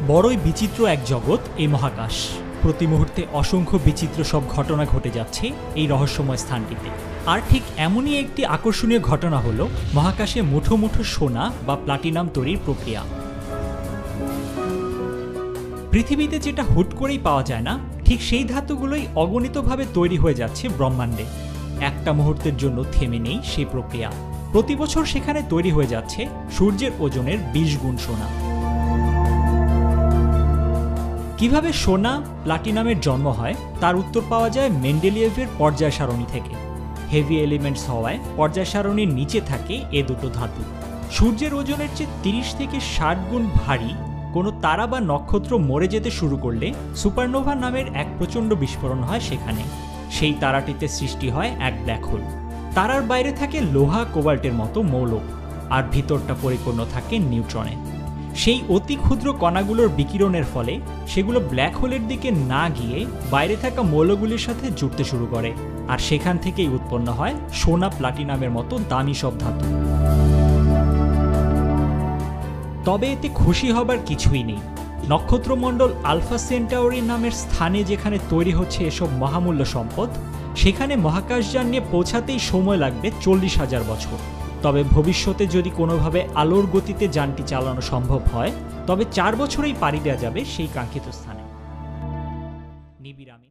বড়ই বিচিত্র এক জগৎ এই মহাকাশ। প্রতি মুহূর্তে অসংখ্য বিচিত্র সব ঘটনা ঘটে যাচ্ছে এই রহস্যময় স্থানটিতে। আর ঠিক এমনই একটি আকর্ষণীয় ঘটনা হলো মহাকাশে মুঠো মুঠো সোনা বা প্লাটিনাম তৈরির প্রক্রিয়া। পৃথিবীতে যেটা হুট করেই পাওয়া যায় না, ঠিক সেই ধাতুগুলোই অগণিতভাবে তৈরি হয়ে যাচ্ছে ব্রহ্মাণ্ডে। একটা মুহূর্তের জন্য থেমে নেই সেই প্রক্রিয়া। প্রতি বছর সেখানে তৈরি হয়ে যাচ্ছে সূর্যের ওজনের 20 গুণ সোনা। কিভাবে সোনা প্লাটিনামের জন্ম হয় তার উত্তর পাওয়া যায় মেন্ডেলিয়েভের পর্যায় সারণী থেকে। হেভি এলিমেন্টস হওয়ায় পর্যায় সারণীর নিচে থাকে এ দুটো ধাতু। সূর্যের ওজনের চেয়ে 30 থেকে 60 গুণ ভারী কোনো তারা বা নক্ষত্র মরে যেতে শুরু করলে সুপারনোভা নামের এক প্রচণ্ড বিস্ফোরণ হয় সেখানে। সেই তারাটিতে সৃষ্টি হয় এক ব্ল্যাক হোল। তারার বাইরে থাকে লোহা কোবাল্টের মতো মৌল, আর ভিতরটা পরিপূর্ণ থাকে নিউট্রনে। সেই অতি ক্ষুদ্র কণাগুলোর বিকিরণের ফলে সেগুলো ব্ল্যাক হোলের দিকে না গিয়ে বাইরে থাকা মৌলগুলির সাথে জুড়তে শুরু করে, আর সেখান থেকেই উৎপন্ন হয় সোনা প্লাটিনামের মতো দামি সব ধাতু। তবে এতে খুশি হবার কিছুই নেই। নক্ষত্রমণ্ডল আলফা সেন্টাউরি নামের স্থানে যেখানে তৈরি হচ্ছে এসব মহামূল্য সম্পদ, সেখানে মহাকাশযান নিয়ে পৌঁছাতেই সময় লাগবে 40,000 বছর। তবে ভবিষ্যতে যদি কোনোভাবে আলোর গতিতে যানটি চালানো সম্ভব হয়, তবে 4 বছরেই পাড়ি দেওয়া যাবে সেই কাঙ্ক্ষিত স্থানে। নিবিড়